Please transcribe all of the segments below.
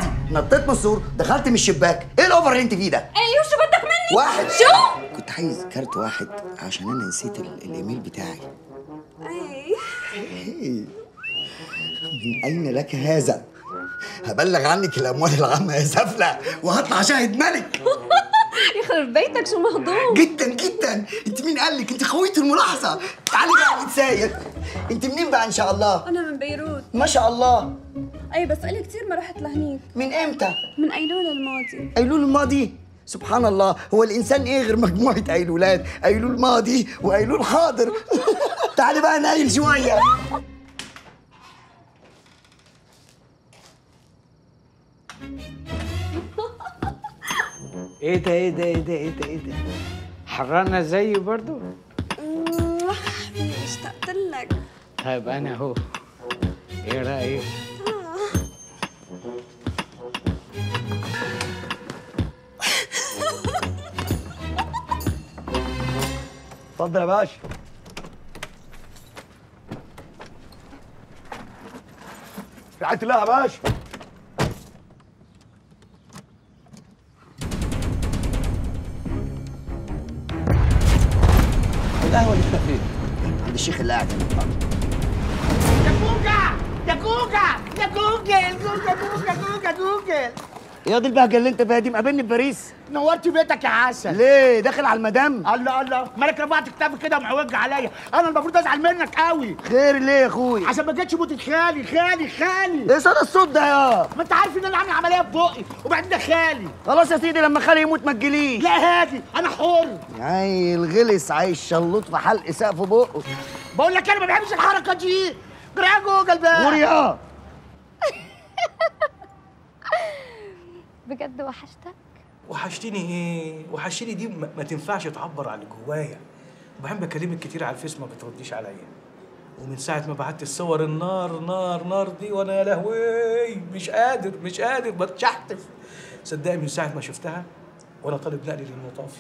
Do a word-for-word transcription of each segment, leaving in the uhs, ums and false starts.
عادي، نطيت من السور، دخلت من الشباك. ايه الاوفر اللي انت فيه ده؟ ايوه شو بدك مني؟ واحد. شو؟ كنت عايز كارت واحد عشان انا نسيت ال- الايميل بتاعي. اي إيه؟ من اين لك هذا؟ هبلغ عنك الاموال العامه يا سفله وهطلع شاهد ملك. يخرب بيتك شو مهضوم. جدا جدا. انت مين قال لك؟ انت خويه الملاحظه. تعالي بقى نتسايق. انت منين بقى ان شاء الله؟ انا من بيروت. ما شاء الله. اي بس قلي كثير ما رحت لهنيك. من امتى؟ من ايلول الماضي. ايلول الماضي؟ سبحان الله، هو الانسان ايه غير مجموعه ايلولات؟ ايلول ماضي وايلول حاضر. تعالي بقى نايل شويه. ايه ده ايه ده ايه ده ايه ده ايه ده حرانة زيي برضو؟ اشتقت لك. طيب انا اهو، ايه رايك؟ اتفضل يا باشا. رعاية الله يا باشا. القهوة اللي انت فين؟ عند الشيخ اللي قاعد هنا. يا كوكا يا كوكا يا جوجل كوكا كوكا كوكا جوجل. يا دي البهجة اللي انت فيها دي، مقابلني في باريس؟ نورت بيتك يا عسل. ليه؟ داخل على المدام؟ الله الله، مالك رفعت كتافك كده ومعوج عليا؟ انا المفروض ازعل منك قوي. خير ليه يا اخوي؟ عشان ما جيتش موتة خالي خالي خالي. ايه صدى الصوت ده يا؟ ما انت عارف ان انا عامل عمليه في بقي وبعدين ده خالي. خلاص يا سيدي، لما خالي يموت ما تجيليش. لا هادي انا حر. عيل غلس عايش شلوط في حلق سقف بقه. بقول لك انا ما بحبش الحركه دي. جرى جوجل بقى. قول يا. بجد وحشتك؟ وحشتني ايه؟ وحشتني دي ما ما تنفعش تعبر عن اللي جوايا. وبعدين بكلمك كتير على الفيس ما بترديش عليا. ومن ساعة ما بعت الصور النار نار نار دي وانا يا لهوي مش قادر مش قادر بتشحتف. صدقني من ساعة ما شفتها وانا طالب نقلي للمطافي.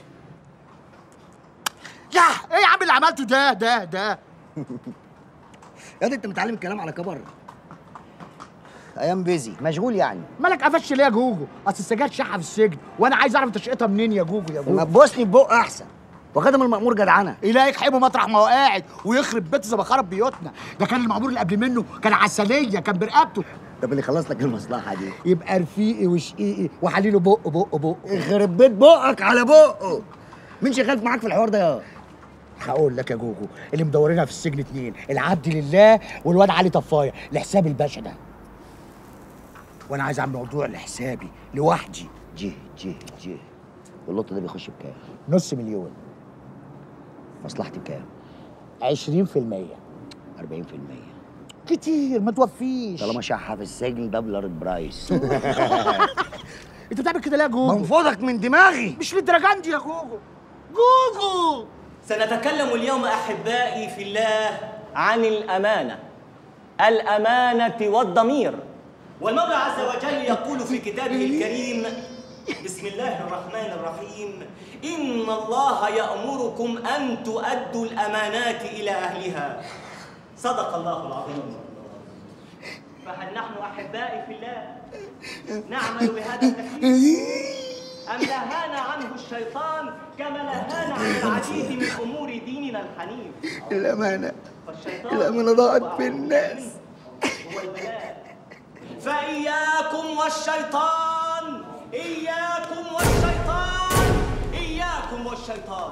يا ايه يا عم اللي عملته ده ده ده؟ يا دي انت متعلم الكلام على كبر. ايام بيزي مشغول يعني. مالك قفش ليه يا جوجو؟ اصل السجاير شحه في السجن وانا عايز اعرف انت شقتها منين يا جوجو يا ما جوجو. تبوسني ببق احسن. وخدم المأمور جدعنه. إلهي يحبه مطرح ما هو قاعد ويخرب بيت زي ما خرب بيوتنا. ده كان المأمور اللي قبل منه كان عسليه كان برقبته. طب اللي خلص لك المصلحه دي يبقى رفيقي وشقيقي وحليله بق بق بق. يخرب بيت بقك على بقه. مين شغال معاك في الحوار ده يا؟ هقول لك يا جوجو، اللي مدورينها في السجن اتنين، العبد لله والواد علي طفايه لحساب الباشا ده. وانا عايز اعمل موضوع لحسابي لوحدي. جه جه جه. واللوت ده بيخش بكام؟ نص مليون. مصلحتي بكام؟ عشرين في المية. أربعين في المية. كتير ما توفيش. طالما شحه في السجن دبلر برايس. انت بتعمل كده ليه يا جوجو؟ منفوضك من دماغي. مش للدرجه دي يا جوجو. جوجو سنتكلم اليوم أحبائي في الله عن الأمانة، الأمانة والضمير. والمولى عز وجل يقول في كتابه الكريم: بسم الله الرحمن الرحيم، إن الله يأمركم أن تؤدوا الأمانات إلى أهلها. صدق الله العظيم. فهل نحن أحبائي في الله نعمل بهذا التكليف؟ أم نهانا عنه الشيطان كما نهانا عن العديد من أمور ديننا الحنيف؟ الأمانة الأمانة ضاعت في الناس. هو البلاء. فإياكم والشيطان، إياكم والشيطان، إياكم والشيطان.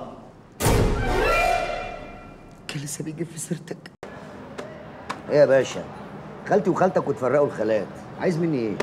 كان لسه بيجيب في سيرتك. ايه يا باشا؟ خالتي وخالتك وتفرقوا الخالات، عايز مني ايه؟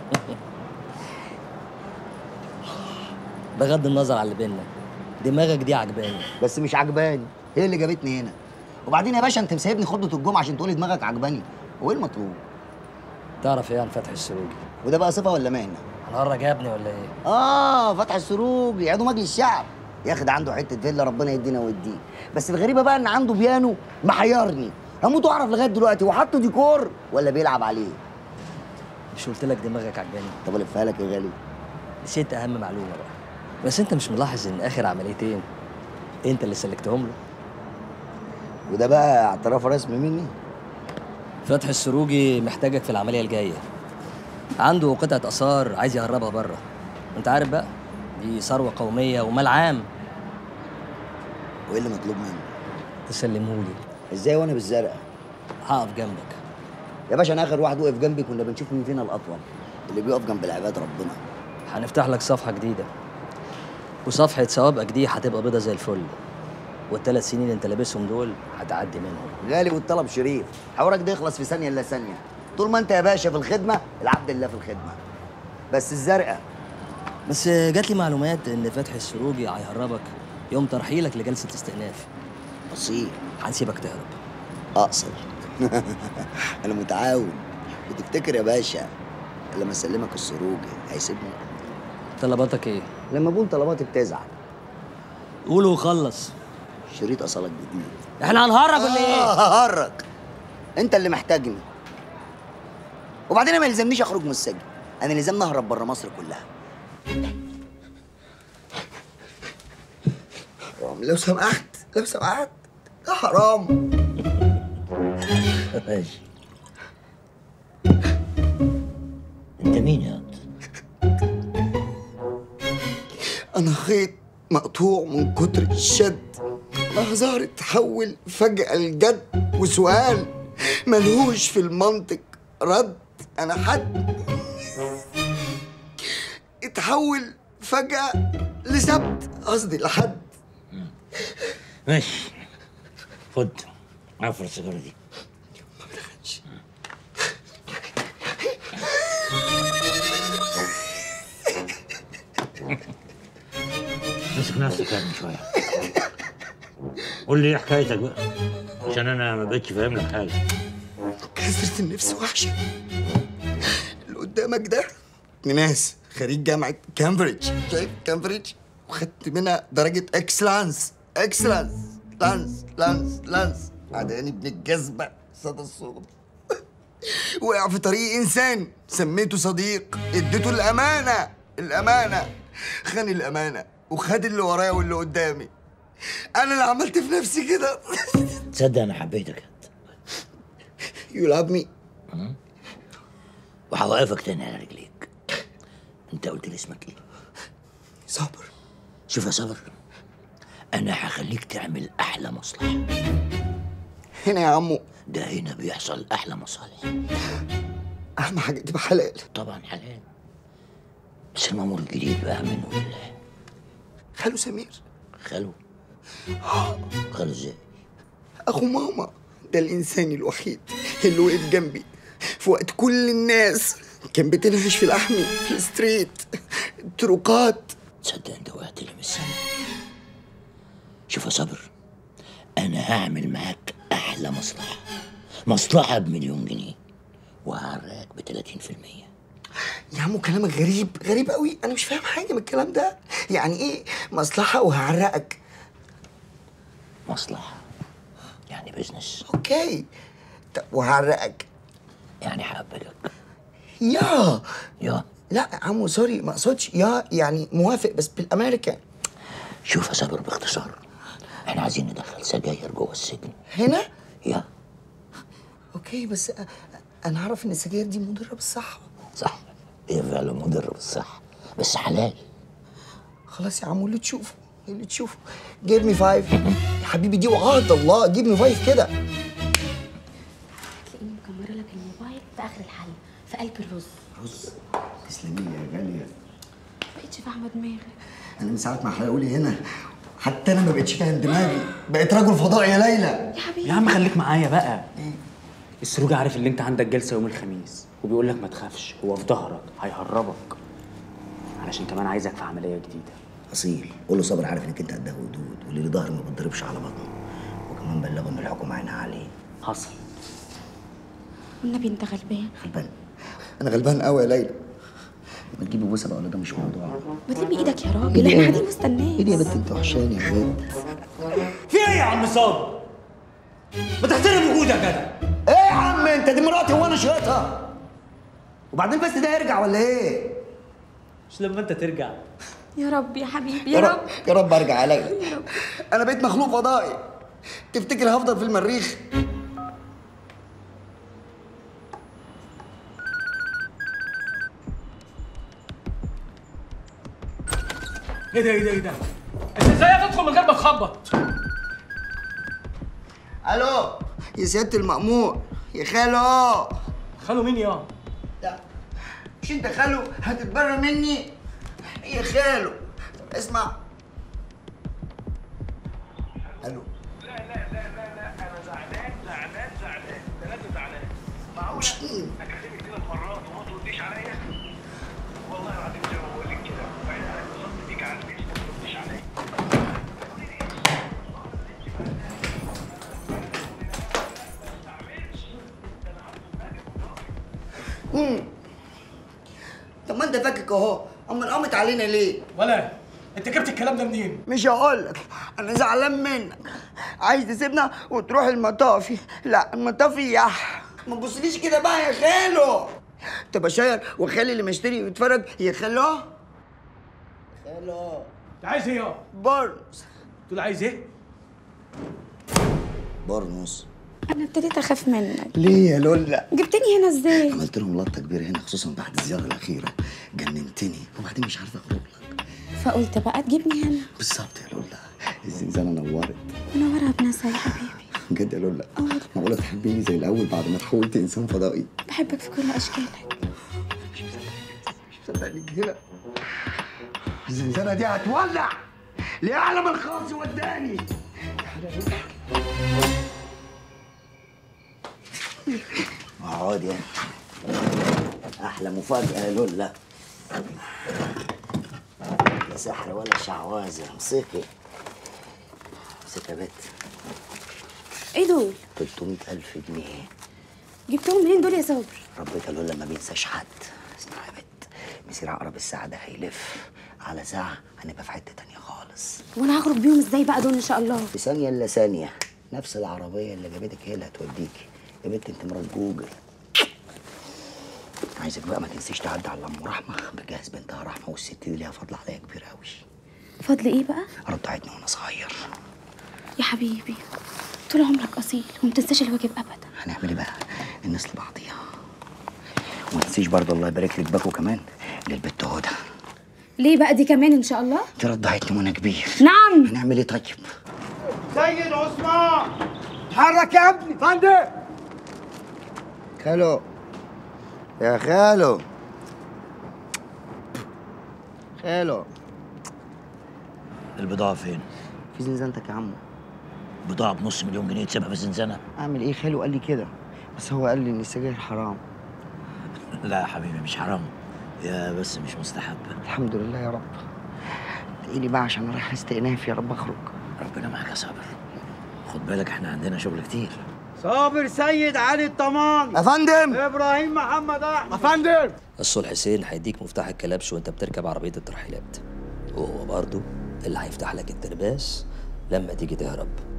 بغض النظر على اللي بينا، دماغك دي عجباني. بس مش عجباني، هي اللي جابتني هنا. وبعدين يا باشا انت مسيبني خطبه الجمعه عشان تقولي دماغك عجباني، هو ايه المطلوب؟ تعرف ايه عن فتحي السروجي؟ وده بقى صفه ولا مهنه؟ هنهرج يا ابني ولا ايه؟ اه فتحي السروجي عضو مجلس الشعب، ياخد عنده حته فيلا ربنا يدينا ويديه. بس الغريبه بقى ان عنده بيانو محيرني، هموت واعرف لغايه دلوقتي هو حاطه ديكور ولا بيلعب عليه. مش قلت لك دماغك عجباني؟ طب الفها لك يا غالي. نسيت اهم معلومه بقى. بس انت مش ملاحظ ان اخر عمليتين انت اللي سلكتهم له؟ وده بقى اعتراف رسمي مني؟ فتحي السروجي محتاجك في العمليه الجايه. عنده قطعة آثار عايز يهربها بره. أنت عارف بقى دي ثروة قومية ومال عام. وايه اللي مطلوب مني؟ تسلمهولي. ازاي وانا بالزرقاء؟ هقف جنبك. يا باشا انا اخر واحد وقف جنبي كنا بنشوف مين فينا الاطول. اللي بيقف جنب العباد ربنا. هنفتح لك صفحة جديدة، وصفحة سوابقك دي هتبقى بيضة زي الفل، والثلاث سنين اللي انت لابسهم دول هتعدي منهم. غالي والطلب شريف، حوارك ده يخلص في ثانيه الا ثانيه. طول ما انت يا باشا في الخدمه العبد لله في الخدمه. بس الزرقاء بس جات لي معلومات ان فتحي السروجي هيهربك يوم ترحيلك لجلسة استئناف. اصيل. هنسيبك تهرب. اقصر. انا متعاون. وتفتكر يا باشا لما اسلمك السروجي هيسيبني؟ طلباتك ايه؟ لما بقول طلباتي بتزعل. قول وخلص. شريط اصلك جديد. احنا هنهرج ولا ايه؟ آه ههرج. انت اللي محتاجني. وبعدين أنا ما يلزمنيش اخرج من السجن، انا لازمني اهرب بره مصر كلها. حرام لو سمحت لو سمحت، ده حرام. ماشي. انت مين يا انت؟ انا خيط مقطوع من كتر الشد، لحظة تحول فجأة لجد، وسؤال ملهوش في المنطق رد. انا حد اتحول فجأة لسبت، قصدي لحد. ماشي. خد عفر السيجاره دي. ما بدخلش. امسك نفسك يا ابني شويه. قول لي ايه حكايتك بقى، عشان انا ما بقتش فاهم لك حاجه. كسرة النفس وحشة. اللي قدامك ده ناس خريج جامعة كامبريدج، شايف كامبريدج؟ وخدت منها درجة اكسلانس، اكسلانس، لانس لانس لانس. عداني ابن الجذبة صدى الصوت. وقع في طريق انسان سميته صديق، اديته الامانة، الامانة خان الامانة وخد اللي ورايا واللي قدامي. انا اللي عملت في نفسي كده. تصدق انا حبيتك انت. You love me. وهوقفك تاني على رجليك. انت قلت لي اسمك ايه؟ صابر. شوف يا صابر، انا هخليك تعمل احلى مصلحه. هنا يا عمو. ده هنا بيحصل احلى مصالح. اهم حاجه تبقى حلال. طبعا حلال، بس المأمور الجديد بقى منه لله. خالو سمير. خالو؟ خالو ازاي؟ اخو ماما، ده الانسان الوحيد اللي وقف جنبي في وقت كل الناس كان بتنهش في لحمي في الستريت الطرقات. تصدق انت وقعت لي من السما. شوف يا صابر، انا هعمل معاك احلى مصلحه، مصلحه بمليون جنيه، وهعرقك ب ثلاثين في المية. يا عمو كلامك غريب غريب قوي، انا مش فاهم حاجه من الكلام ده. يعني ايه مصلحه وهعرقك؟ مصلحه يعني بيزنس. اوكي. طب وهعرقك؟ يعني هقبلك. يا يا لا يا عمو سوري ما اقصدش يا، يعني موافق بس بالامريكان. شوف يا صابر باختصار، احنا عايزين ندخل سجاير جوه السجن. هنا؟ يا اوكي بس انا اعرف ان السجاير دي مضره بالصحه. صح، هي فعلا مضره بالصحه بس حلال. خلاص يا عمو اللي تشوفه اللي تشوفه. جيب مي فايف يا حبيبي، دي وعهد الله. جيب مي فايف كده. هتلاقيني مكمره لك الموبايل في اخر الحله في قلب الرز. رز؟ تسلمي يا غاليه. بقيتش فاهمه دماغك. انا من ساعه ما حلقولي هنا حتى انا ما بقتش فاهم دماغي، بقيت رجل فضاء يا ليلى. يا حبيبي يا عم خليك معايا بقى. السروج عارف ان انت عندك جلسه يوم الخميس، وبيقول لك ما تخافش، هو في ظهرك هيهربك، علشان كمان عايزك في عمليه جديده. اصيل. قول له صابر عارف انك انت قدها ودود، واللي له ظهر ما بتضربش على بطنه، وكمان بلغه ان الحكومه عينها عليه. حصل. والنبي انت غلبان. غلبان؟ انا غلبان قوي يا ليلى. ما تجيبي بوسه بقى ولا ده مش موضوع؟ بتلمي ايدك يا راجل، احنا قاعدين مستنيين. ايه دي يا بنت انت وحشاني يا بنت. في ايه يا عم صابر؟ ما تحترم وجودك يا جدع. ايه يا عم انت، دي مراتي وانا شايطها. وبعدين بس ده يرجع ولا ايه؟ مش لما انت ترجع. يا رب يا حبيبي يا رب يا رب ارجع يا ليلى. انا بقيت مخلوق فضائي. تفتكر هفضل في المريخ؟ ايه ده ايه ده ايه ده؟ انت ازاي تدخل من غير ما تخبط؟ الو يا سياده المأمور، يا خالو. خالو مين يا؟ لا مش انت خالو هتتبرى مني؟ يا خالو طب اسمع. الو. لا لا لا لا لا انا زعلان زعلان زعلان ثلاثة زعلان. معقولة اكلمك ثلاث مرات وما ترديش عليا؟ والله العظيم زي ما بقول لك كده، وبعدين انا اتصلت بيك على البيت وما ترديش عليا. امم طب ما انت فاكك اهو، امال قامت علينا ليه؟ ولا انت جبت الكلام ده منين؟ مش هقول لك، انا زعلان منك. عايز تسيبنا وتروح المطافي. لا المطافي يح. ما تبصليش كده بقى يا خالو. تبقى شاير وخالي اللي مشتري ويتفرج يا خالو. خالو انت عايز ايه يا؟ برنس. تقول عايز ايه؟ برنس. انا ابتديت اخاف منك. ليه يا لولا؟ جبتني هنا ازاي؟ عملت لهم لطه كبيره هنا خصوصا بعد الزياره الاخيره. جننتني وبعدين مش عارفه اخرج لك. فقلت بقى تجيبني هنا. بالظبط يا لولا. الزنزانه نورت. منورها بناسها يا حبيبي. بجد يا لولا؟ معقوله تحبيني زي الاول بعد ما تحولت انسان فضائي؟ بحبك في كل اشكالك. مش مصدقك هنا. الزنزانه دي هتولع. لأعلم الخاص وداني. اقعد يا احلى مفاجأة يا لولا. لا سحر ولا شعوذة. امسكي امسكي يا بت. ايه دول؟ تلتمية ألف جنيه. جبتهم منين دول يا صابر؟ ربك يا لولا ما بينساش حد. اسمع يا بت، مسير عقرب الساعة ده هيلف على ساعة هنبقى في حتة تانية خالص. وانا هخرج بيهم ازاي بقى دول ان شاء الله؟ في ثانية الا ثانية. نفس العربية اللي جابتك هي اللي هتوديكي. يا بنت انت مرات جوجل. عايزك بقى ما تنسيش تعدي على ام رحمه بجهز بنتها رحمه، والست دي ليها فضل عليا كبير قوي. فضل ايه بقى؟ رضعتني وانا صغير. يا حبيبي طول عمرك اصيل وما تنساش الواجب ابدا. هنعمل ايه بقى؟ الناس لبعضيها. وما تنسيش برضه الله يبارك لك باكو كمان للبت هدى. ليه بقى دي كمان ان شاء الله؟ دي رضعتني وانا كبير. نعم. هنعمل ايه طيب؟ سيد عثمان اتحرك يا ابني. فندم. خالو يا خالو. خالو البضاعة فين؟ في زنزانتك يا عمو. بضاعة بنص مليون جنيه تسيبها في الزنزانة؟ اعمل ايه؟ خالو قال لي كده، بس هو قال لي ان السجاير حرام. لا يا حبيبي مش حرام، يا بس مش مستحب. الحمد لله يا رب. ادعي لي بقى عشان رايح استئناف يا رب اخرج. ربنا معاك يا صابر. خد بالك احنا عندنا شغل كتير. صابر سيد علي الطمان. يا فندم. ابراهيم محمد احمد. يا فندم. الصلح حسين هيديك مفتاح الكلبش وانت بتركب عربيه الترحيلات، وهو برضه اللي هيفتح لك الترباس لما تيجي تهرب.